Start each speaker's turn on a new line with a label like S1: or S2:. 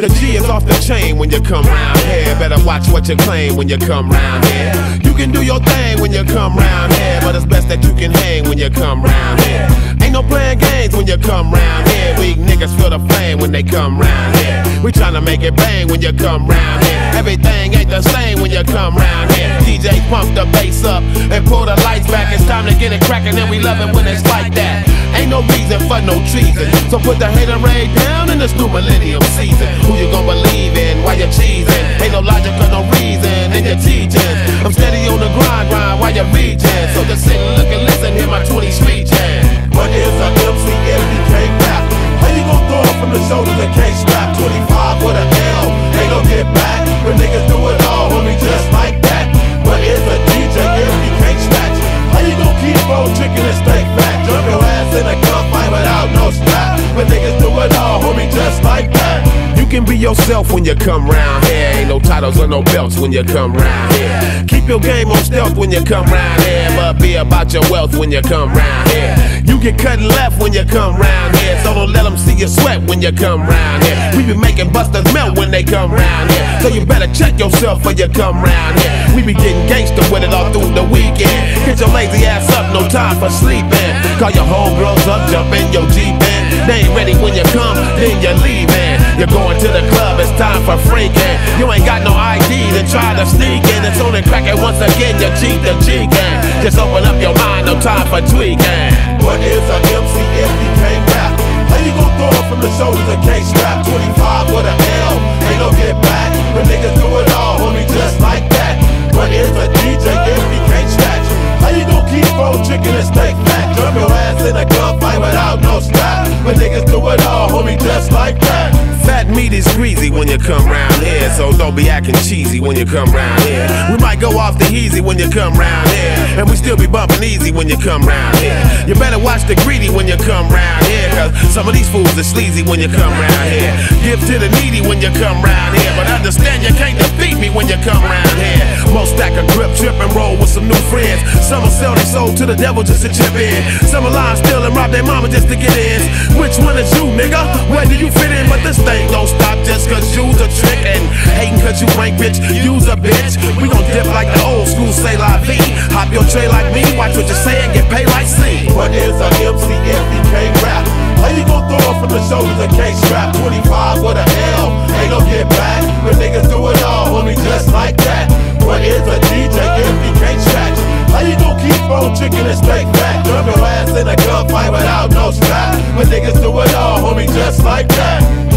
S1: The G is off the chain when you come round here. Better watch what you claim when you come round here. You can do your thing when you come round here, but it's best that you can hang when you come round here. Ain't no playing games when you come round here. Weak niggas feel the flame when they come round here. We tryna make it bang when you come round here. Everything ain't the same when you come round here. DJ pump the bass up and pull the lights back. It's time to get it crackin' and we love it when it's like that. Ain't no reason for no treason, so put the haterade down in this new millennium season. Who you gon' believe in while you're cheesing? Ain't no logic or no reason in your teachings. I'm steady on the grind while you're reaching. So just sit and look and listen, hear my 20 street jam.
S2: What is a MC if you can't rap? How you gon' throw it from the shoulders and can't strap? 25 with a L, ain't no get back. When niggas do it all, homie, just like that. What is a DJ if you can't scratch? How you gon' keep roll chicken and stay fat? Jump your ass in a gunfight without no strap. When niggas do it all, homie, just like that.
S1: You can be yourself when you come round here. Ain't no titles or no belts when you come round here. Keep your game on stealth when you come round here, but be about your wealth when you come round here. You get cut left when you come round here, so don't let them see you sweat when you come round here. We be making busters melt when they come round here, so you better check yourself when you come round here. We be getting gangster with it all through the weekend. Get your lazy ass up, no time for sleeping. Call your homegirls up, jump in your Jeep in. They ain't ready when you come, then you're leaving. You're going to the club, it's time for freaking. You ain't got no ID to try to sneak in. It's only cracking once again, you cheat the G-gang. Just open up your mind, no time for tweaking.
S2: What is a MC if you can't rap? How you gon' throw it from the shoulders and can't strap? 25 with a L, ain't no get back. When niggas do it all, homie, just like that. What is a DJ if you can't scratch? How you gon' keep roll chicken and stay fat? Jump your ass in a gunfight without no strap. When niggas do it all, homie, just like that.
S1: Fat meat is greasy when you come round here, so don't be acting cheesy when you come round here. We might go off the easy when you come round here, and we still be bumping easy when you come round here. You better watch the greedy when you come round here, cause some of these fools are sleazy when you come round here. Give to the needy when you come round here, but understand you can't defeat me when you come round here. Most stack a grip, trip and roll with some new friends. Some will sell their soul to the devil just to chip in. Some will lie still and rob their mama just to get in. Which one is you, nigga? Where do you fit in? But this thing don't stop just cause you's a trick, and hating cause you ain't bitch, you's a bitch. We gon' dip like the old school say la vie. Hop your tray like me, watch what you say and get paid like C.
S2: What is a MC if you can't rap? How you gon' throw it from the shoulders and can't strap? 25 with a L, ain't no get back. When niggas do it all, homie, just like that. What is a DJ if you can't scratch? How you gon' keep roll chicken and stay fat? Jump your ass in a gunfight without no strap. When niggas do it all, homie, just like that.